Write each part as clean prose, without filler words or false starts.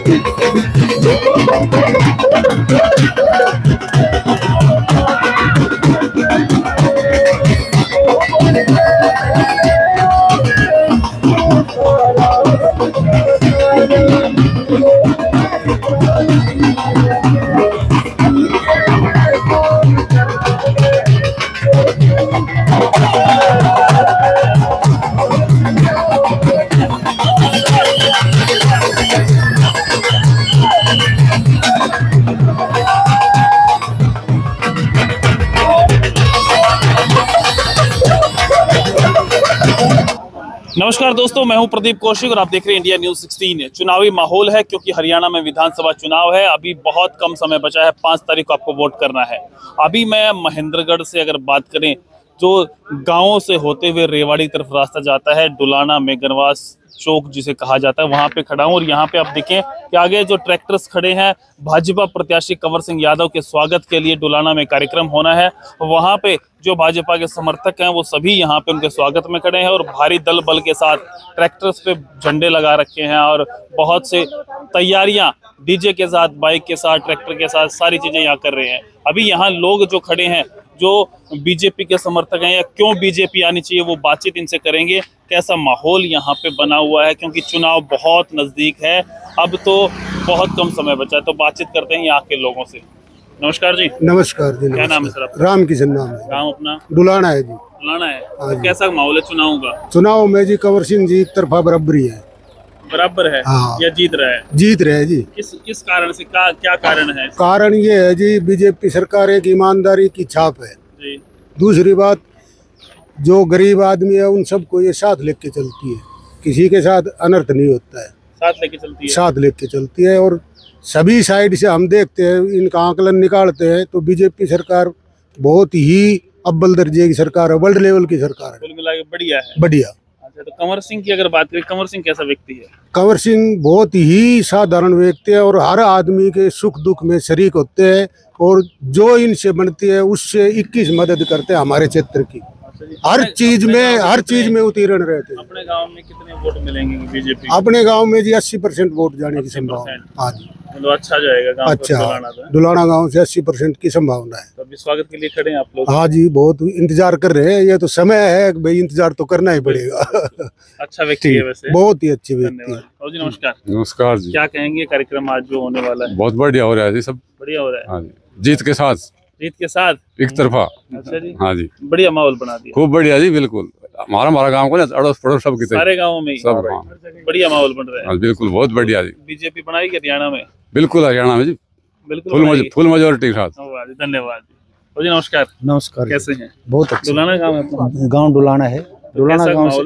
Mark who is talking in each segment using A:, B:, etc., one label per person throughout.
A: नमस्कार दोस्तों, मैं हूं प्रदीप कौशिक और आप देख रहे हैं इंडिया न्यूज़ 16। चुनावी माहौल है क्योंकि हरियाणा में विधानसभा चुनाव है। अभी बहुत कम समय बचा है, 5 तारीख को आपको वोट करना है। अभी मैं महेंद्रगढ़ से अगर बात करें, जो गांवों से होते हुए रेवाड़ी की तरफ रास्ता जाता है, डुलाना मेगनवास चौक जिसे कहा जाता है, वहां पे खड़ा हूं। और यहाँ पे आप देखें कि आगे जो ट्रैक्टर्स खड़े हैं, भाजपा प्रत्याशी कंवर सिंह यादव के स्वागत के लिए डुलाना में कार्यक्रम होना है। वहां पे जो भाजपा के समर्थक हैं वो सभी यहाँ पे उनके स्वागत में खड़े हैं और भारी दल बल के साथ ट्रैक्टर्स पे झंडे लगा रखे हैं और बहुत से तैयारियां डीजे के साथ, बाइक के साथ, ट्रैक्टर के साथ सारी चीजें यहाँ कर रहे हैं। अभी यहाँ लोग जो खड़े हैं, जो बीजेपी के समर्थक हैं या क्यों बीजेपी आनी चाहिए, वो बातचीत इनसे करेंगे। कैसा माहौल यहाँ पे बना हुआ है क्योंकि चुनाव बहुत नजदीक है, अब तो बहुत कम समय बचा है, तो बातचीत करते हैं यहाँ के लोगों से। नमस्कार जी।
B: नमस्कार जी।
A: क्या नाम है सर आपका?
B: राम किशन नाम है।
A: गाँव अपना
B: डुलाना है जी।
A: डुलाना है। तो कैसा माहौल है चुनाव का?
B: चुनाव में जी कंवर सिंह जी एक तरफा बराबरी है।
A: बराबर है?
B: हाँ।
A: या जीत रहा है?
B: जीत रहे हैं जी।
A: किस कारण से? क्या कारण है?
B: कारण ये है जी, बीजेपी सरकार एक ईमानदारी की छाप है
A: जी।
B: दूसरी बात, जो गरीब आदमी है उन सबको ये साथ लेके चलती है, किसी के साथ अनर्थ नहीं होता है,
A: साथ लेके चलती है।
B: साथ लेके चलती है। और सभी साइड से हम देखते हैं, इनका आकलन निकालते हैं तो बीजेपी सरकार बहुत ही अव्वल दर्जे की सरकार है, वर्ल्ड लेवल की सरकार है।
A: कुल मिला के बढ़िया है।
B: बढ़िया।
A: अच्छा, तो कंवर सिंह की अगर बात करें, कंवर सिंह कैसा व्यक्ति है?
B: कंवर सिंह बहुत ही साधारण व्यक्ति है और हर आदमी के सुख दुख में शरीक होते हैं और जो इनसे बनती है उससे 21 मदद करते हैं हमारे क्षेत्र की। हर चीज में उत्तीर्ण रहते हैं।
A: अपने गांव में कितने वोट मिलेंगे बीजेपी?
B: अपने गांव में जी 80% वोट जाने की संभावना। हाँ जी,
A: मतलब अच्छा जाएगा गांव।
B: अच्छा, डुलाना गांव से 80% की संभावना है।
A: तो अभी स्वागत के लिए खड़े हैं आप लोग?
B: हाँ जी, बहुत इंतजार कर रहे हैं। ये तो समय है भाई, इंतजार तो करना ही पड़ेगा।
A: अच्छा व्यक्ति है वैसे, बहुत
B: ही अच्छे व्यक्ति है।
A: और जी नमस्कार।
C: नमस्कार जी।
A: क्या कहेंगे कार्यक्रम आज जो होने वाला है?
C: बहुत बढ़िया हो रहा है जी, सब बढ़िया
A: हो रहा है।
C: हाँ जी, जीत के साथ एक तरफा।
A: अच्छा जी।
C: हाँ जी,
A: बढ़िया माहौल बना दिया।
C: खूब बढ़िया जी, बिल्कुल। हमारा गांव को ना अड़ोस पड़ोस सब
A: सारे गाँव में
C: सब
A: बढ़िया माहौल बन रहा है।
C: बिल्कुल, बहुत बढ़िया जी।
A: बीजेपी बनाएगी हरियाणा में?
C: बिल्कुल, हरियाणा में जी बिल्कुल फुल मेजोरिटी के साथ।
A: धन्यवाद जी। नमस्कार।
B: नमस्कार।
A: कैसे हैं?
B: बहुत अच्छा।
A: डुलाना गाँव है?
B: गाँव डुलाना है। डुलाना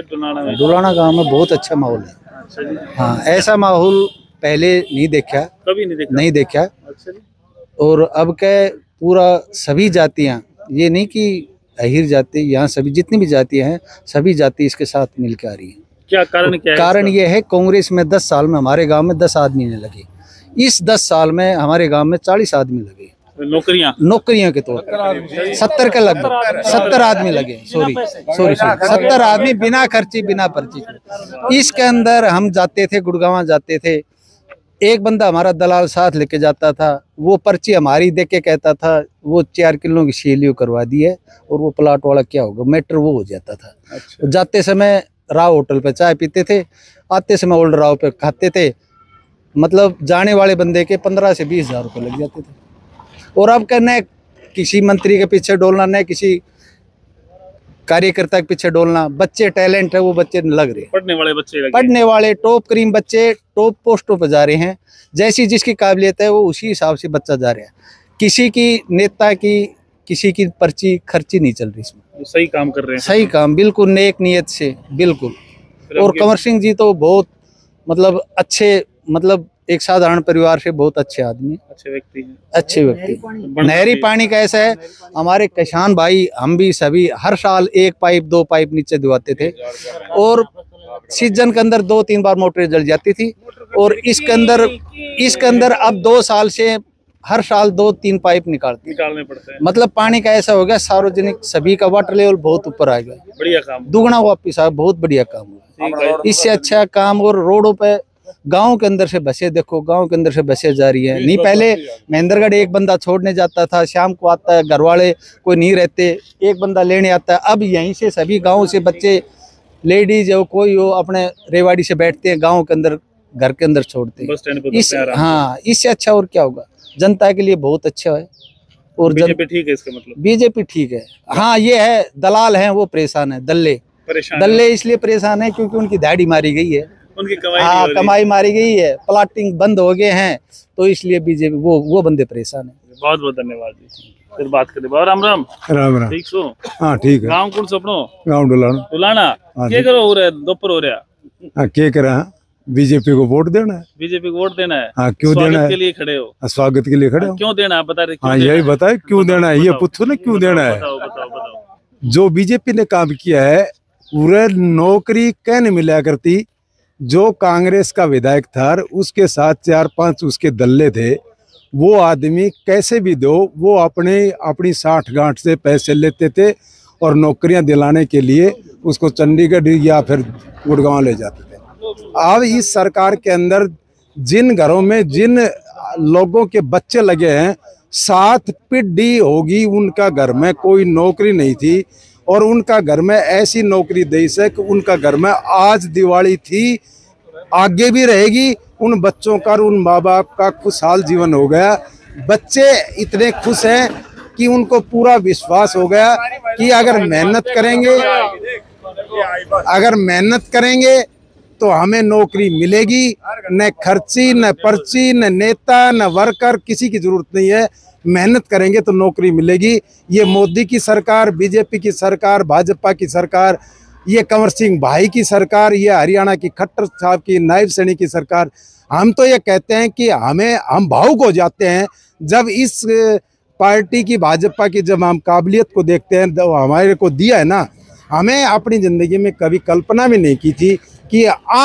B: गाँव में बहुत अच्छा माहौल है।
A: अच्छा जी।
B: हाँ, ऐसा माहौल पहले नहीं देखा,
A: कभी नहीं देखा।
B: अच्छा जी। और अब क्या पूरा सभी जातियाँ, ये नहीं कि अहिर जाति, यहाँ सभी जितनी भी जातियाँ हैं सभी जाति इसके साथ मिलकर आ रही हैं।
A: क्या कारण? क्या है?
B: कारण ये है, कांग्रेस में 10 साल में हमारे गांव में 10 आदमी ने लगे, इस 10 साल में हमारे गांव में 40 आदमी लगे नौकरियां के तौर पर। 70 के लगभग 70 आदमी लगे। सॉरी 70 आदमी बिना खर्ची बिना पर्ची। इसके अंदर हम जाते थे, गुड़गांव जाते थे, एक बंदा हमारा दलाल साथ लेके जाता था, वो पर्ची हमारी देख के कहता था वो 4 किलो की सीलियो करवा दी है और वो प्लाट वाला क्या होगा, मैटर वो हो जाता था। अच्छा। जाते समय राव होटल पे चाय पीते थे, आते समय ओल्ड राव पे खाते थे। मतलब जाने वाले बंदे के 15 से 20 हजार रुपये लग जाते थे। और अब न किसी मंत्री के पीछे डोलना, न किसी कार्यकर्ता के पीछे डोलना। बच्चे टैलेंट है, वो बच्चे लग रहे, पढ़ने वाले टॉप क्रीम बच्चे टॉप पोस्टों पर जा रहे हैं। जैसी जिसकी काबिलियत है वो उसी हिसाब से बच्चा जा रहा है। किसी की नेता की किसी की पर्ची खर्ची नहीं चल रही इसमें।
A: सही काम कर रहे हैं।
B: सही काम, बिल्कुल नेक नियत से, बिल्कुल। और कंवर सिंह जी तो बहुत मतलब अच्छे, मतलब एक साधारण परिवार से बहुत अच्छे आदमी, अच्छे व्यक्ति। नहरी पानी का ऐसा है, हमारे किसान भाई हम भी सभी हर साल 1 पाइप 2 पाइप नीचे दुआते थे और सीजन के अंदर 2-3 बार मोटरें जल जाती थी। और इसके अंदर अब 2 साल से हर साल 2-3 पाइप निकालने पड़ते हैं। मतलब पानी का ऐसा हो गया, सार्वजनिक सभी का वाटर लेवल बहुत ऊपर आ गया।
A: बढ़िया काम,
B: दुगना वापिस आया, बहुत बढ़िया काम हुआ। इससे अच्छा काम और रोडों पे गांव के अंदर से बसें देखो, गांव के अंदर से बसें जा रही है। नहीं पहले महेंद्रगढ़ एक बंदा छोड़ने जाता था, शाम को आता है, घर वाले कोई नहीं रहते, एक बंदा लेने आता है। अब यहीं से सभी गाँव से बच्चे, लेडीज हो कोई हो, अपने रेवाड़ी से बैठते हैं, गाँव के अंदर घर के अंदर छोड़ते हैं।
A: बस स्टैंड पे
B: हाँ, इससे अच्छा और क्या होगा? जनता के लिए बहुत अच्छा है। और
A: बीजेपी ठीक है इसका मतलब?
B: बीजेपी ठीक है। हाँ, ये है दलाल हैं वो परेशान है, दल्ले इसलिए परेशान है क्योंकि उनकी दाढ़ी मारी गई है,
A: उनकी कमाई
B: हाँ कमाई मारी गई है, प्लाटिंग बंद हो गए हैं, तो इसलिए बीजेपी वो बंदे परेशान है।
A: बहुत बहुत धन्यवाद जी। फिर बात करें। राम राम
C: राम राम।
A: ठीक सो?
C: हाँ ठीक है।
A: गाँव कौन सपनो?
C: गाँव
A: डुलाना। क्या करो हो रहा दोपहर हो रहा?
C: हाँ, क्या करा? बीजेपी को वोट देना है।
A: बीजेपी को वोट देना है?
C: हाँ, क्यों देना है?
A: के लिए खड़े हो?
C: स्वागत के लिए खड़े हो।
A: क्यों देना है बता रहे?
C: हाँ, यही बताए क्यों देना है, ये पूछो ना क्यों देना है।
A: बताओ।
C: जो बीजेपी ने काम किया है, पूरे नौकरी कहने मिला करती। जो कांग्रेस का विधायक था, उसके साथ 4-5 उसके दल्ले थे, वो आदमी कैसे भी दो, वो अपनी 60 गांठ से पैसे लेते थे और नौकरियां दिलाने के लिए उसको चंडीगढ़ या फिर गुड़गांव ले जाते थे। अब इस सरकार के अंदर जिन घरों में जिन लोगों के बच्चे लगे हैं, 7 पीढ़ी होगी उनका घर में कोई नौकरी नहीं थी, और उनका घर में ऐसी नौकरी दे सके, उनका घर में आज दिवाली थी, आगे भी रहेगी। उन बच्चों का, उन माँ बाप का खुशहाल जीवन हो गया। बच्चे इतने खुश हैं कि उनको पूरा विश्वास हो गया कि अगर मेहनत करेंगे तो हमें नौकरी मिलेगी। न खर्ची, न पर्ची, न नेता, न वर्कर, किसी की जरूरत नहीं है। मेहनत करेंगे तो नौकरी मिलेगी। ये मोदी की सरकार, बीजेपी की सरकार, भाजपा की सरकार, ये कंवर सिंह भाई की सरकार, ये हरियाणा की खट्टर साहब की, नायब सैनी की सरकार, हम तो ये कहते हैं कि हम भावुक हो जाते हैं जब इस पार्टी की, भाजपा की, जब हम काबिलियत को देखते हैं। तो हमारे को दिया है ना, हमें अपनी ज़िंदगी में कभी कल्पना भी नहीं की थी कि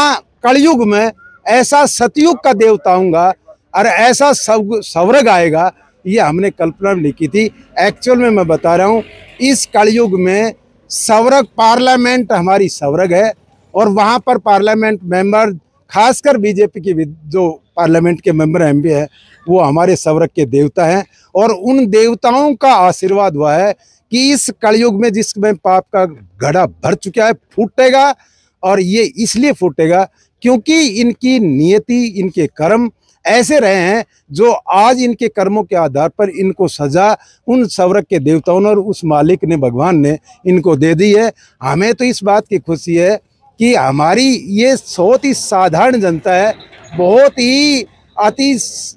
C: कलयुग में ऐसा सतयुग का देवता आऊँगा और ऐसा स्वर्ग आएगा, ये हमने कल्पना भी नहीं की थी। एक्चुअल में मैं बता रहा हूँ, इस कलयुग में स्वर्ग, पार्लियामेंट हमारी स्वर्ग है, और वहाँ पर पार्लियामेंट मेंबर, खासकर बीजेपी की जो पार्लियामेंट के मेंबर एमपी है, वो हमारे स्वर्ग के देवता हैं। और उन देवताओं का आशीर्वाद हुआ है कि इस कलयुग में जिसमें पाप का घड़ा भर चुका है, फूटेगा। और ये इसलिए फूटेगा क्योंकि इनकी नियति, इनके कर्म ऐसे रहे हैं जो आज इनके कर्मों के आधार पर इनको सजा उन स्वर्ग के देवताओं ने और उस मालिक ने, भगवान ने इनको दे दी है। हमें तो इस बात की खुशी है कि हमारी ये बहुत ही साधारण जनता है, बहुत ही अति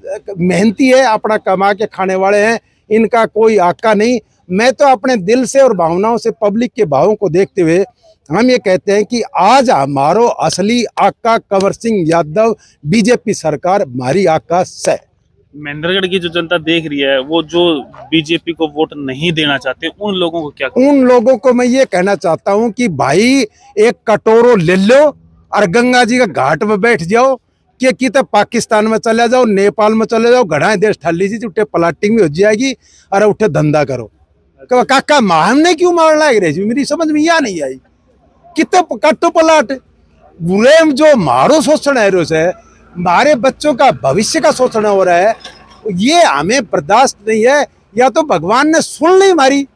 C: मेहनती है, अपना कमा के खाने वाले हैं, इनका कोई आका नहीं। मैं तो अपने दिल से और भावनाओं से, पब्लिक के भावों को देखते हुए हम ये कहते हैं कि आज हमारो असली आका कंवर सिंह यादव, बीजेपी सरकार हमारी आका है।
A: महेंद्रगढ़ की जो जनता देख रही है, वो जो बीजेपी को वोट नहीं देना चाहते, उन लोगों को क्या?
C: उन लोगों को मैं ये कहना चाहता हूं कि भाई एक कटोरो ले लो और गंगा जी का घाट में बैठ जाओ, कि कितने पाकिस्तान में चले जाओ, नेपाल में चले जाओ, घड़ा देश ठल लीजिए, उठे प्लाटिंग भी हो जाएगी और उठे धंधा करो। काका हमने क्यों मार लाग रही, मेरी समझ में यह नहीं आई। कितने कट्टो पलाट बुरे जो मारो शोषण है, रोज है हमारे बच्चों का भविष्य का शोषण हो रहा है, ये हमें बर्दाश्त नहीं है। या तो भगवान ने सुन ली हमारी,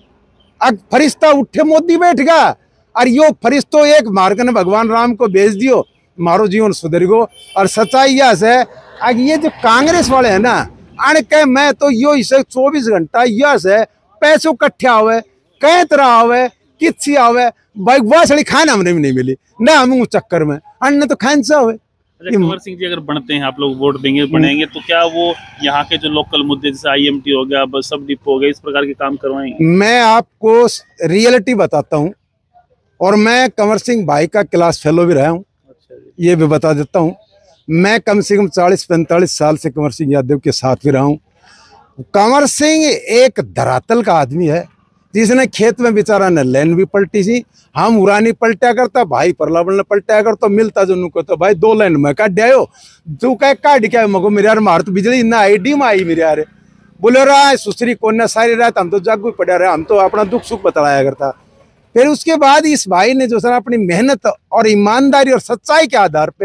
C: अब फरिश्ता उठे मोदी बैठ गया, और यो फरिश्तो एक मार्ग ने भगवान राम को भेज दियो, मारो जीवन सुधर गो। और सच्चाई यह है, अब ये जो कांग्रेस वाले हैं ना, अण कह मैं तो यो इसे 24 घंटा यह से पैसों कट्ठा हुए, कई तरह आवे, किसी आवे, भाई सड़ी खाना हमने भी नहीं मिली ना, हम चक्कर में अन्य तो खान से हुए।
A: कंवर सिंह जी अगर बनते हैं, आप लोग वोट देंगे, बनेंगे, तो क्या वो यहाँ के जो लोकल मुद्दे जैसे IMT हो गया, बस सब डिपो हो गया, इस प्रकार के काम करवाएंगे?
C: मैं आपको रियलिटी बताता हूँ, और मैं कंवर सिंह भाई का क्लास फेलो भी रहा हूँ। ये भी बता देता हूँ, मैं कम से कम 40-45 साल से कंवर सिंह यादव के साथ भी रहा हूँ। कंवर सिंह एक धरातल का आदमी है, जिसने खेत में बेचारा ने लैंड भी पलटी सी, हम उरानी पलटा करता, भाई परलावल ने पलटा करता, मिलता जो नुको तो भाई 2 लाइन में काट दिया, तू कह काट क्या मगो मेरे यार, मार तो बिजली ना आईडी में आई मेरे यार, बोले रहा सुसरी कौन सारी रात हम तो जागू पड़ा रहे, हम तो अपना दुख सुख बतलाया करता। फिर उसके बाद इस भाई ने जो सर अपनी मेहनत और ईमानदारी और सच्चाई के आधार पे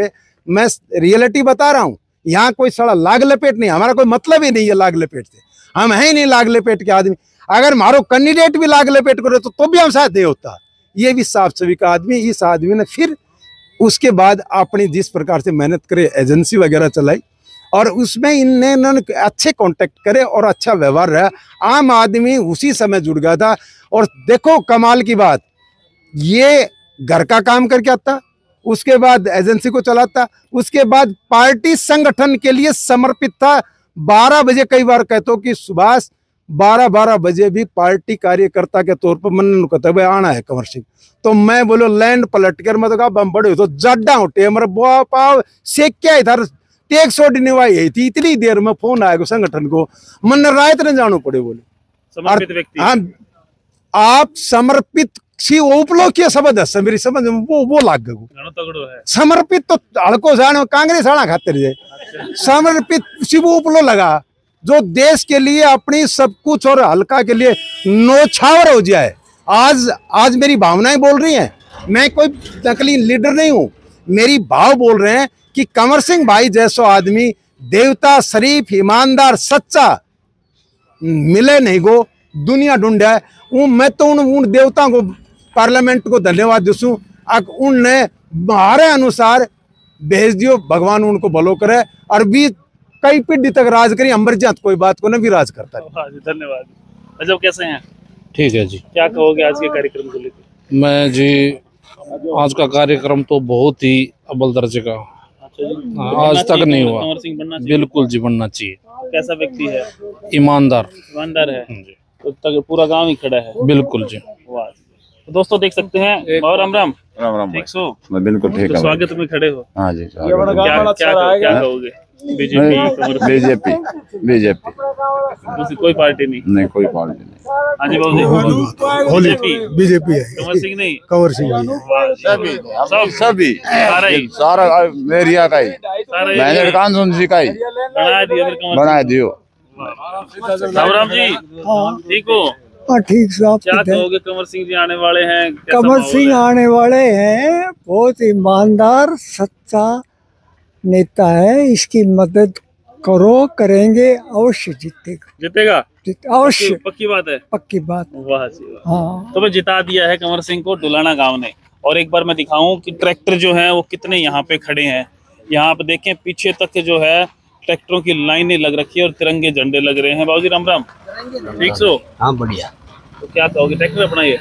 C: मैं रियलिटी बता रहा हूँ। यहाँ कोई साला लाग लपेट नहीं, हमारा कोई मतलब ही नहीं है लाग लपेट से, हम है ही नहीं लाग लपेट के आदमी। अगर मारो कैंडिडेट भी लाग लपेट करे तो भी हम साथ दे होता। ये भी साफ सभी का आदमी, इस आदमी ने फिर उसके बाद अपनी जिस प्रकार से मेहनत करे, एजेंसी वगैरह चलाई और उसमें इन्होंने अच्छे कांटेक्ट करे और अच्छा व्यवहार रहा। आम आदमी उसी समय जुड़ गया था। और देखो कमाल की बात, ये घर का काम करके आता, उसके बाद एजेंसी को चलाता, उसके बाद पार्टी संगठन के लिए समर्पित था। 12 बजे कई बार कहते हो कि सुभाष 12 बजे भी पार्टी कार्यकर्ता के तौर पर मन कहते हुए आना है कंवर सिंह। तो मैं बोलो लैंड पलट कर मैं तो कहा बम बड़े तो जड्डा उठे मेरे पाव से क्या इधर टेक सोडी निभाई थी। इतनी देर में फोन आएगा संगठन को, मन रायत ने जानो पड़े बोले
A: समर्पित व्यक्ति।
C: हाँ, आप समर्पित सी उपलोकीय शब्द है मेरी समझ में, वो लाग गए। समर्पित तो हड़को जाने कांग्रेस आना खातिर जाए, समर्पित सी वो उपलो लगा जो देश के लिए अपनी सब कुछ और हल्का के लिए नौछावर हो जाए। आज मेरी भावनाएं बोल रही हैं, मैं कोई नकली लीडर नहीं हूं, मेरी भाव बोल रहे हैं कि कंवर सिंह भाई जैसा आदमी देवता, शरीफ, ईमानदार, सच्चा मिले नहीं गो दुनिया ढूंढा है। मैं तो उन देवताओं को पार्लियामेंट को धन्यवाद दूसू, उनने हमारे अनुसार भेज दियो, भगवान उनको भलो करे और भी कई पीढ़ी तक राज करी। अमरजात कोई बात को न भी राज करता है।
A: धन्यवाद। अजब कैसे हैं?
D: ठीक है जी।
A: क्या कहोगे आज के कार्यक्रम को लेकर?
D: मैं जी आज का कार्यक्रम तो बहुत ही अव्वल दर्जे का, आज तक नहीं हुआ।
A: कंवर सिंह बनना चाहिए?
D: बिल्कुल जी बनना चाहिए।
A: कैसा व्यक्ति है?
D: ईमानदार
A: है तो तक पूरा गांव ही खड़ा है।
D: बिल्कुल जी।
A: वाह। तो दोस्तों देख सकते हैं। और राम राम
E: राम
A: ठीक सो?
E: मैं बिल्कुल ठीक
A: है। स्वागत में खड़े हो।
E: हाँ जी।
A: क्या कहोगे?
E: बीजेपी
A: दूसरी कोई पार्टी नहीं
E: कोई पार्टी नहीं।
A: हाँ जी बाबू जी।
C: बीजेपी है,
A: कंवर सिंह नहीं?
C: कंवर सिंह
E: सभी सारा मेरिया का ही मैंने कानून जी का ही बना दियो।
A: राम राम जी ठीक हो?
F: हाँ ठीक साहब।
A: क्या कहोगे? कंवर सिंह जी आने वाले हैं।
F: कंवर सिंह आने वाले हैं, बहुत ईमानदार सच्चा नेता है, इसकी मदद करो, करेंगे, अवश्य जीतेगा अवश्य।
A: पक्की बात है? पक्की बात। वाह जी वाह।
F: हाँ
A: तो मैं जिता दिया है कंवर सिंह को डुलाना गांव ने। और एक बार मैं दिखाऊं कि ट्रैक्टर जो है वो कितने यहाँ पे खड़े हैं। यहाँ पे देखें पीछे तक जो है ट्रैक्टरों की लाइनें लग रखी है और तिरंगे झंडे लग रहे हैं। बाबूजी राम राम ठीक सो?
G: हाँ बढ़िया।
A: तो क्या कहोगे? ट्रैक्टर अपना ये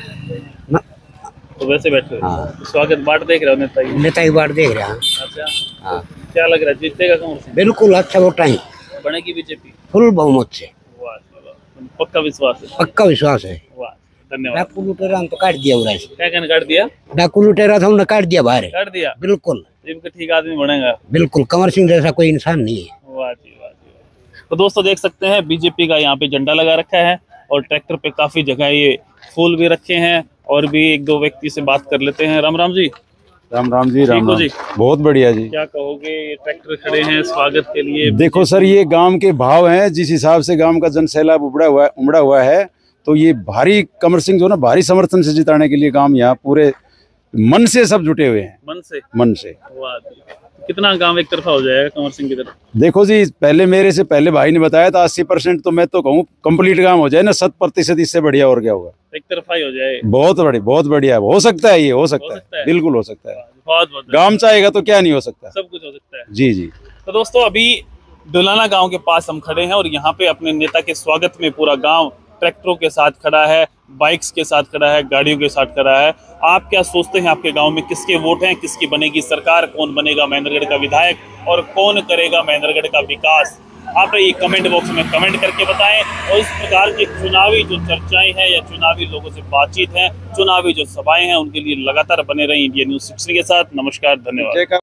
A: तो वैसे बैठे हो?
G: हाँ।
A: स्वागत बाट देख रहे हो नेता
G: की बाट देख रहे हैं।
A: अच्छा
G: हाँ।
A: क्या लग रहा है जीतेगा कंवर सिंह?
G: बिल्कुल अच्छा वोट है,
A: बनेगी बीजेपी
G: फुल बहुमत से।
A: पक्का विश्वास है?
G: पक्का विश्वास है।
A: वाह धन्यवाद।
G: डाकू लुटेरा तो काट दिया उड़ा से।
A: क्या कहने काट दिया?
G: डाकू लुटेरा था उन्हें काट दिया बाहर।
A: काट दिया?
G: बिल्कुल।
A: इनका ठीक आदमी बनेगा।
G: बिल्कुल कंवर सिंह जैसा कोई इंसान नहीं है।
A: वाह जी वाह जी। तो दोस्तों देख सकते हैं बीजेपी का यहाँ पे झंडा लगा रखा है और ट्रैक्टर पे काफी जगह ये फूल भी रखे हैं। और भी एक दो व्यक्ति से बात कर लेते हैं। राम राम जी।
E: राम राम जी। राम
A: जी
E: बहुत बढ़िया जी।
A: क्या कहोगे? ये ट्रैक्टर खड़े हैं स्वागत के लिए।
E: देखो सर, ये गांव के भाव हैं, जिस हिसाब से गांव का जन सैलाब उमड़ा हुआ है, तो ये भारी कंवर सिंह जो ना भारी समर्थन से जिताने के लिए गांव यहाँ पूरे मन से सब जुटे हुए हैं। मन से।
A: वाह। कितना गांव एक तरफा हो जाएगा कंवर सिंह की तरफ?
E: देखो जी, पहले मेरे से पहले भाई ने बताया था 80% तो मैं तो कहूँ कंप्लीट गांव हो जाए ना, 100% इससे बढ़िया और क्या होगा।
A: एक तरफा ही हो जाए।
E: बहुत बढ़िया हो सकता है, ये हो सकता है, बिल्कुल हो सकता है।
A: बहुत
E: गांव चाहेगा तो क्या नहीं हो सकता,
A: सब कुछ हो सकता है।
E: जी जी।
A: तो दोस्तों अभी डुलाना गांव के पास हम खड़े हैं और यहाँ पे अपने नेता के स्वागत में पूरा गांव ट्रैक्टरों के साथ खड़ा है, बाइक्स के साथ खड़ा है, गाड़ियों के साथ खड़ा है। आप क्या सोचते हैं आपके गांव में किसके वोट हैं, किसकी बनेगी सरकार, कौन बनेगा महेंद्रगढ़ का विधायक और कौन करेगा महेंद्रगढ़ का विकास? आप ये कमेंट बॉक्स में कमेंट करके बताएं। और इस प्रकार की चुनावी जो चर्चाएं हैं या चुनावी लोगों से बातचीत है, चुनावी जो सभाएं हैं, उनके लिए लगातार बने रहे इंडिया न्यूज़ 16 के साथ। नमस्कार, धन्यवाद।